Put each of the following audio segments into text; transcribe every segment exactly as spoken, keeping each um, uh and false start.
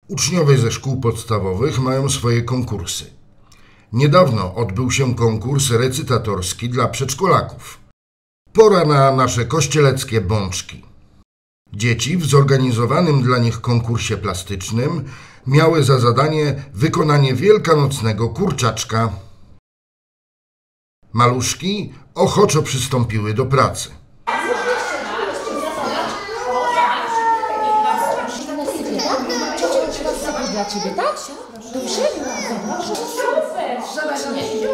Uczniowie ze szkół podstawowych mają swoje konkursy. Niedawno odbył się konkurs recytatorski dla przedszkolaków. Pora na nasze kościeleckie bączki. Dzieci w zorganizowanym dla nich konkursie plastycznym miały za zadanie wykonanie wielkanocnego kurczaczka. Maluszki ochoczo przystąpiły do pracy. Dla ciebie, tak? Dobrze? Super!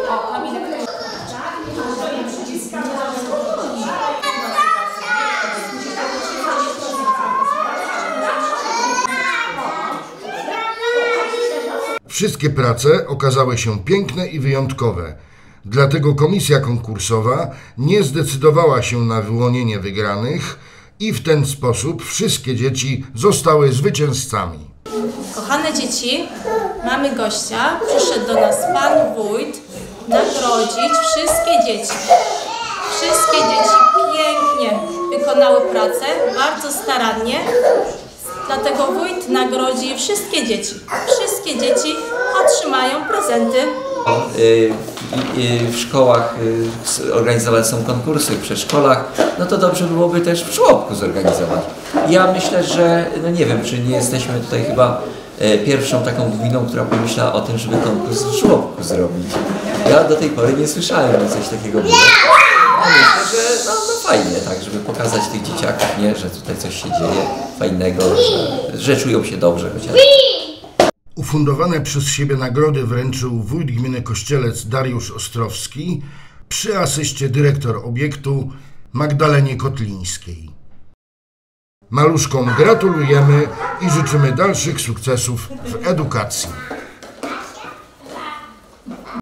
Wszystkie prace okazały się piękne i wyjątkowe. Dlatego komisja konkursowa nie zdecydowała się na wyłonienie wygranych i w ten sposób wszystkie dzieci zostały zwycięzcami. Kochane dzieci, mamy gościa. Przyszedł do nas pan wójt nagrodzić wszystkie dzieci. Wszystkie dzieci pięknie wykonały pracę, bardzo starannie. Dlatego wójt nagrodzi wszystkie dzieci. Wszystkie dzieci otrzymają prezenty. W szkołach organizowane są konkursy, w przedszkolach, no to dobrze byłoby też w żłobku zorganizować. Ja myślę, że, no nie wiem, czy nie jesteśmy tutaj chyba pierwszą taką gminą, która pomyślała o tym, żeby konkurs w żłobku zrobić. Ja do tej pory nie słyszałem, że coś takiego było. A myślę, że no, no fajnie, tak, żeby pokazać tych dzieciaków, nie, że tutaj coś się dzieje fajnego, że, że czują się dobrze chociaż. Ufundowane przez siebie nagrody wręczył wójt gminy Kościelec Dariusz Ostrowski przy asyście dyrektor obiektu Magdalenie Kotlińskiej. Maluszkom gratulujemy i życzymy dalszych sukcesów w edukacji.